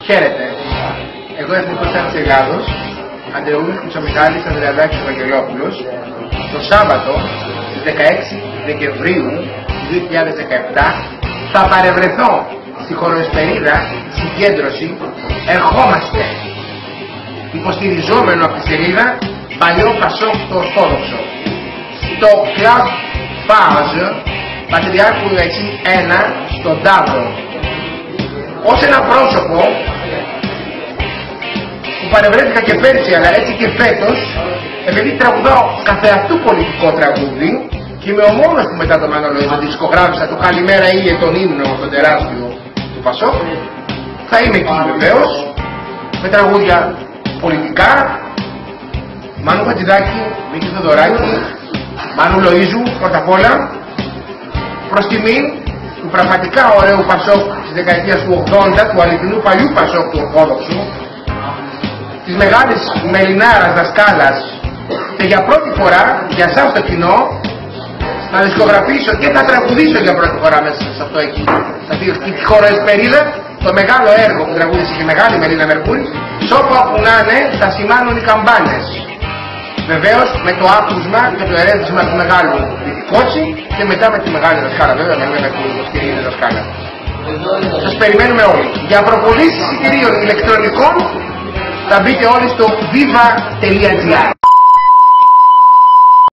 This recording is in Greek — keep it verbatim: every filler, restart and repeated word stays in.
Χαίρετε. Εγώ εθνικός της Ελλάδος, Αντρεούλης Χρυσομιχάλης Ανδρεαδάκης Ευαγγελόπουλος, το Σάββατο, στις δεκαέξι Δεκεμβρίου δύο χιλιάδες δεκαεπτά, θα παρευρεθώ στη Χωροεσπερίδα συγκέντρωση «Ερχόμαστε», υποστηριζόμενο από τη σελίδα Παλιό Πασόκ στο Ορθόδοξο, στο Club Page Πατριάρχου Λεξή ένα στον Ταύρο, ως ένα πρόσωπο που παρευρέθηκα και πέρσι, αλλά έτσι και φέτος, επειδή τραγουδάω καθεαυτού πολιτικό τραγούδι και είμαι ο μόνος που μετά το Μανολοίδο δισκογράφησα το «Καλημέρα Ήλιε» τον ύμνο, τον τεράστιο του Πασόκ, θα είμαι εκεί βεβαίως, με τραγούδια πολιτικά, Μάνου Χατζηδάκη, Μίκη Θοδωράκη, Μάνου Λοΐζου, πρώτα απ' όλα, προς τιμή του πραγματικά ωραίου Πασόκ της δεκαετίας του ογδόντα, του αληθινού παλιού Πασόκ του Ορθόδοξου, της μεγάλης Μελινάρας δασκάλας, και για πρώτη φορά, για εσάς το κοινό, να δισκογραφήσω και θα τραγουδήσω για πρώτη φορά μέσα σε αυτό εκεί. Δηλαδή τη Χωροεσπερίδα, το μεγάλο έργο που τραγούδισε και μεγάλη Μελίνα Μερκούρη, σ' όπου να είναι θα σημάνουν οι καμπάνες. Βεβαίως με το άκουσμα και το ερέθισμα του μεγάλου Κότσι και μετά με τη μεγάλη δασκάλα, βέβαια με μένα που είναι δασκάλα. Σας περιμένουμε όλοι. Για προπολίσεις εισιτηρίων ηλεκτρονικών θα μπείτε όλοι στο viva τελεία gr.